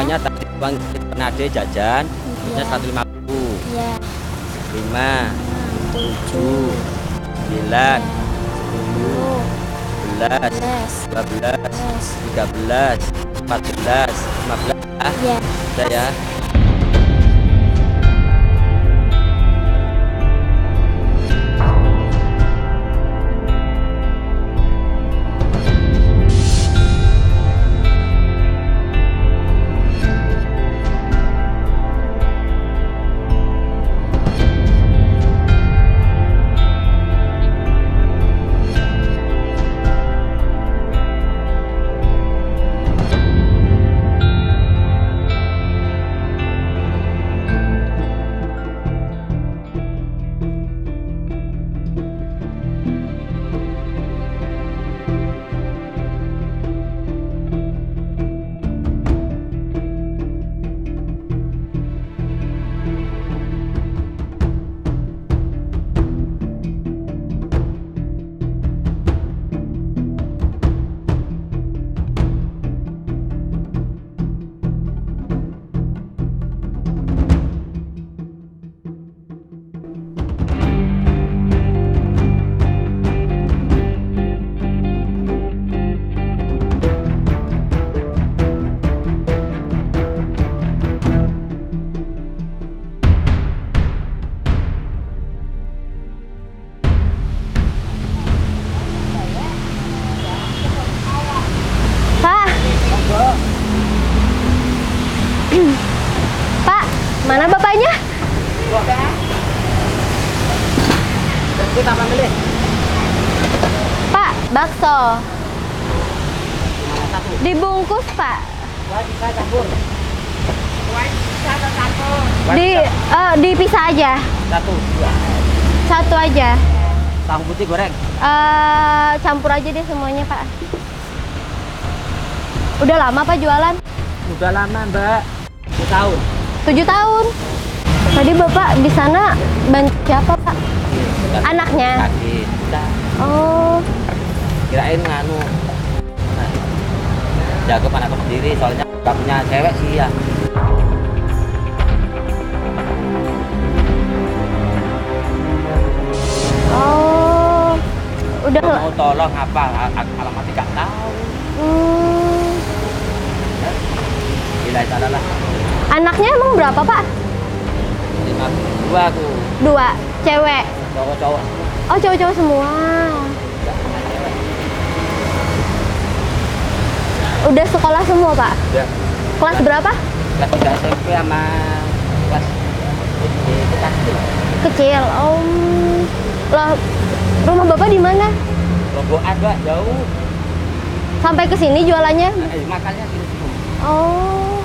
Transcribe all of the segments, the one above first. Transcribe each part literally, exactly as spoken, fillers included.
Biasanya tadi uang nade jajan, terusnya Iya. satu lima puluh, Iya. lima, tujuh, sembilan, sepuluh, sebelas, dua belas, tiga belas, empat belas, lima belas. Iya. Udah ya. Pak, mana bapaknya? Pak, bakso. Dibungkus, Pak. Di eh, dipisah aja. Satu, dua. Satu aja. Tahu putih goreng. Eh, campur aja deh semuanya, Pak. Udah lama Pak jualan? Udah lama, Mbak. Satu tahun. Tujuh tahun. Tadi Bapak di sana bantu siapa, Pak? Anaknya? Adik. Udah. Oh. Kirain nganu. Nah, jago anakku sendiri, soalnya gak punya cewek sih ya. Oh. Udah Kalau mau tolong apa? Al- Alamatnya gak tahu. Hmm. Bila salah lah. Anaknya emang berapa, Pak? Lima dua aku. Dua. Cewek. Cowok-cowok. Oh, cowok-cowok semua. Gak punya cewek. Udah sekolah semua, Pak? Udah. Kelas berapa? Kelas tiga S M P sama kelas itu kan Kecil. Om. Loh, rumah Bapak di mana? Robokan, Mbak, jauh. Sampai ke sini jualannya? Eh, makannya sini-sini. Oh.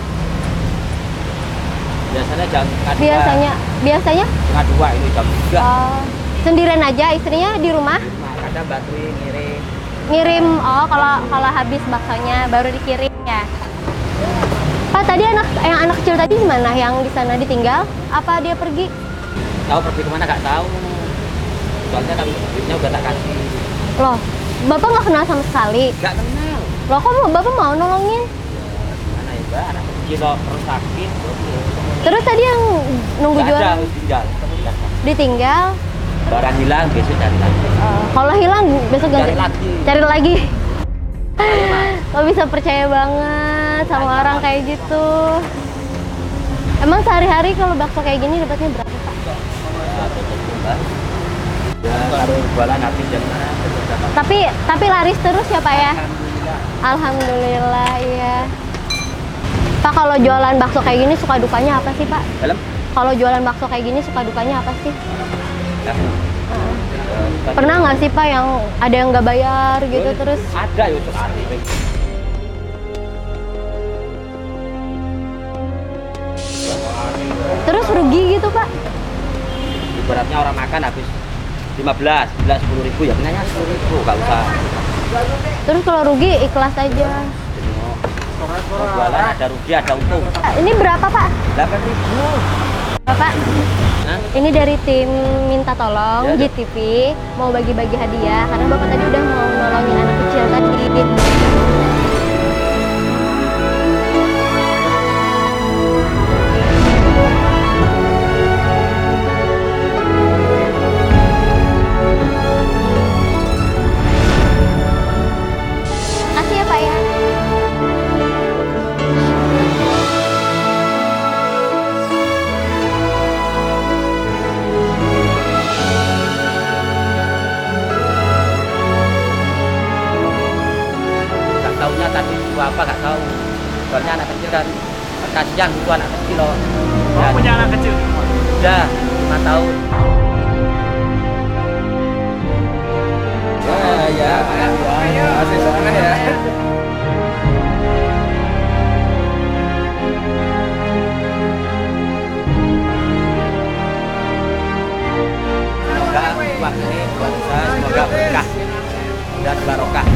Biasanya jam setengah dua. Biasanya biasanya Setengah dua ini jam tiga. oh, sendirian aja, istrinya di rumah? Nah, kadang bantuin ngirim. Ngirim, oh kalau kalau habis baksonya baru dikirim ya. Pak, tadi anak yang anak kecil tadi di mana? Yang di sana ditinggal? Apa dia pergi? Tahu pergi kemana nggak tahu. Soalnya kan duitnya udah tak kasih. Loh, Bapak nggak kenal sama sekali? Nggak kenal. Loh, kok mau- Bapak mau nolongin? Mana ya, Mbak? Anak kecil kok terus sakit. Terus tadi yang nunggu Nggak ada, jualan harus tinggal. ditinggal? Barang hilang, besok cari lagi. Oh, kalau hilang besok ganti Cari lagi. Cari lagi. Kok bisa percaya banget sama orang kayak gitu? Emang sehari-hari kalau bakso kayak gini dapatnya berapa, Pak? Nah, tutup, Mbak. Ya, baru jualan habis jam mana? Tapi tapi laris terus ya, Pak ya? Alhamdulillah. Alhamdulillah, iya. Pak, kalau jualan bakso kayak gini suka dukanya apa sih, Pak? Dalam? Kalau jualan bakso kayak gini suka dukanya apa sih? Ya. Eh, Pernah nggak sih, Pak, yang ada yang nggak bayar gitu terus? Ada ya, untuk hari. Terus rugi gitu, Pak? Ibaratnya orang makan habis lima belas, sebelas, sepuluh ribu ya kenanya sepuluh ribu, nggak usah. Terus kalau rugi ikhlas aja. Mau jualan ada rugi ada untung. Pak, ini berapa, Pak? delapan ribu. Bapak, Hah? ini dari tim Minta Tolong Ya, G T V mau bagi-bagi hadiah karena Bapak tadi udah mau nolongin anak kecil tadi. apa nggak tahu. Soalnya anak kecil kan kasihan itu anak kecil loh. Oh, punya anak kecil semua? Udah lima tahun. Ya, ya, ya, masih sana ya. Semoga uang ini buat saya semoga berkah dan barokah.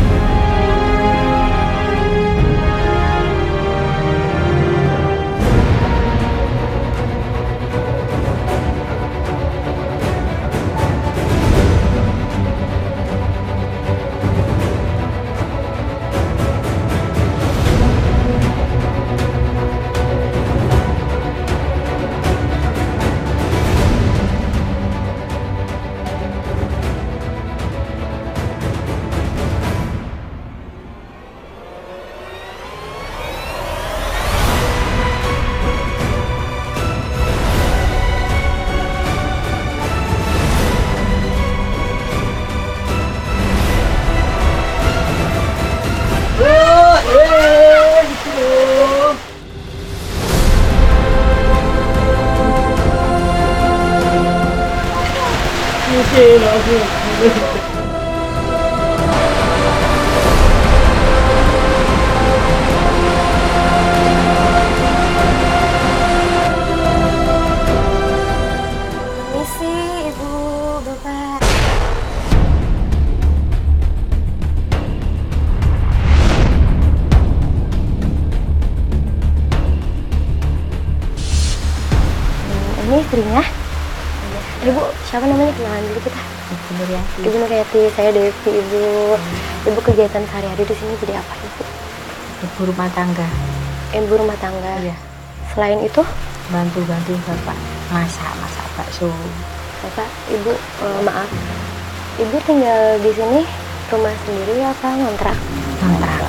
Misi, Ibu, Bapak. Hmm, ini istrinya. Ibu, siapa namanya? Kenalan dulu kita. Ibu Nuryati. Ibu Nuryati, saya Devi, Ibu. Ibu kegiatan sehari-hari di sini jadi apa, Ibu? Ibu rumah tangga. Ibu rumah tangga. Iya. Selain itu, Bantu-bantu bapak masak masak bakso. Bapak, Ibu, eh, maaf. Ibu tinggal di sini rumah sendiri apa ngontrak? Ngontrak.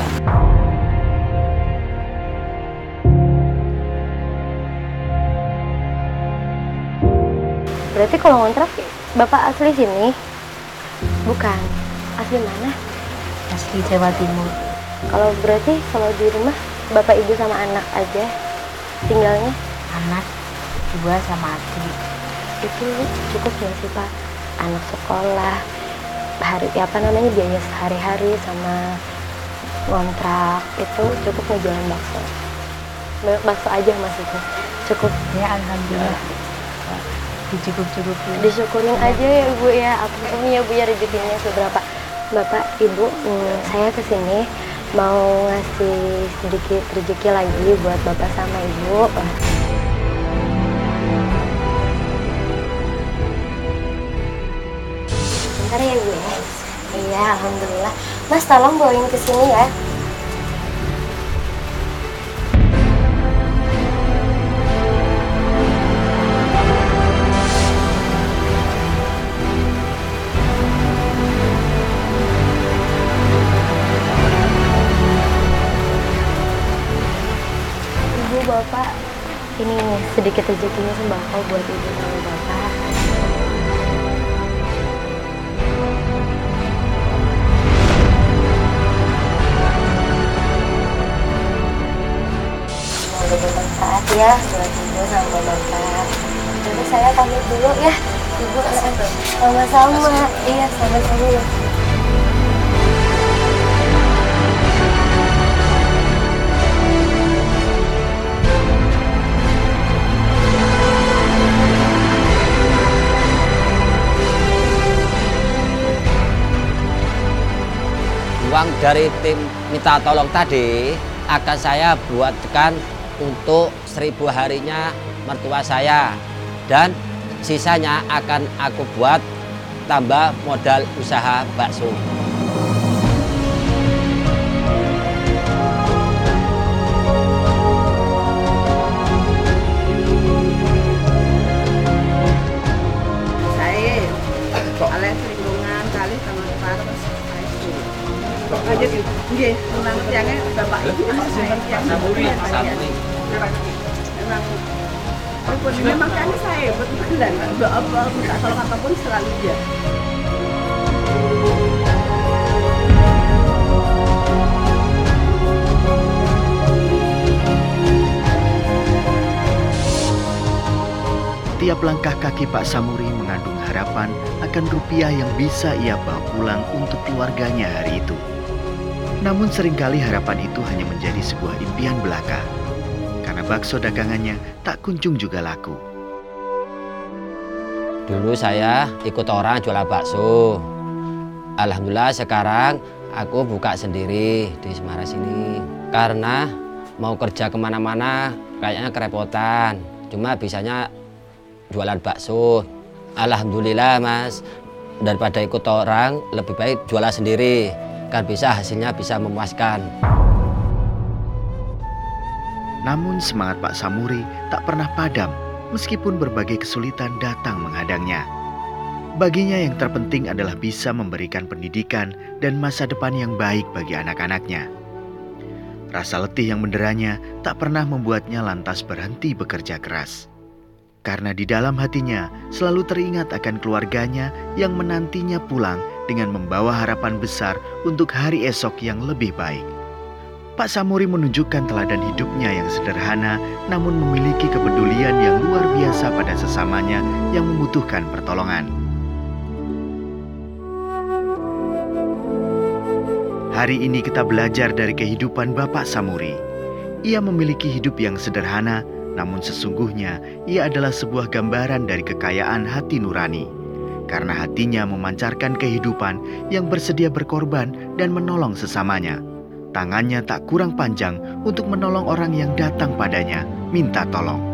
Berarti kalau ngontrak, Bapak asli sini? Bukan. Asli mana? Asli Jawa Timur. Kalau berarti kalau di rumah Bapak Ibu sama anak aja tinggalnya? Anak dua sama adik. Itu cukup nggak sih Pak? Anak sekolah, hari apa namanya biaya sehari-hari sama ngontrak itu cukup ngejualan bakso. Ba- Bakso aja maksudnya. Cukup. Ya alhamdulillah. Dicukup-cukupi. Disyukurin aja ya Ibu ya, apapun ya Bu ya rezekinya seberapa. Bapak, Ibu, hmm, saya kesini mau ngasih sedikit rezeki lagi buat Bapak sama Ibu. Bentar ya Ibu ya. Iya, alhamdulillah. Mas tolong bawain ke sini ya. Ibu, Bapak, ini nih sedikit rezekinya sembako buat Ibu sama Bapak. Semoga bermanfaat ya buat Ibu sama Bapak. Jadi saya pamit dulu ya. Ibu sama-sama. Iya, sama-sama. Uang dari tim minta tolong tadi akan saya buatkan untuk seribu harinya mertua saya, dan sisanya akan aku buat tambah modal usaha bakso. Saya alias lingkungan kali sama Paros. Aja nggih, memang tiangnya Bapak Ibu saya yang Samuri, saya. samuri. Memang walaupun memang kan saya betul-betul apa minta tolong apapun selalu dia. Setiap langkah kaki Pak Samuri mengandung harapan akan rupiah yang bisa ia bawa pulang untuk keluarganya hari itu. Namun seringkali harapan itu hanya menjadi sebuah impian belaka, karena bakso dagangannya tak kunjung juga laku. Dulu saya ikut orang jualan bakso. Alhamdulillah sekarang aku buka sendiri di Semarang sini. Karena mau kerja kemana-mana kayaknya kerepotan. Cuma bisanya jualan bakso. Alhamdulillah Mas, daripada ikut orang lebih baik jualan sendiri. Kan bisa hasilnya bisa memuaskan. Namun semangat Pak Samuri tak pernah padam meskipun berbagai kesulitan datang menghadangnya. Baginya yang terpenting adalah bisa memberikan pendidikan dan masa depan yang baik bagi anak-anaknya. Rasa letih yang menderanya tak pernah membuatnya lantas berhenti bekerja keras. Karena di dalam hatinya selalu teringat akan keluarganya yang menantinya pulang dengan membawa harapan besar untuk hari esok yang lebih baik. Pak Samuri menunjukkan teladan hidupnya yang sederhana namun memiliki kepedulian yang luar biasa pada sesamanya yang membutuhkan pertolongan. Hari ini kita belajar dari kehidupan Bapak Samuri. Ia memiliki hidup yang sederhana, namun sesungguhnya ia adalah sebuah gambaran dari kekayaan hati nurani. Karena hatinya memancarkan kehidupan yang bersedia berkorban dan menolong sesamanya. Tangannya tak kurang panjang untuk menolong orang yang datang padanya minta tolong.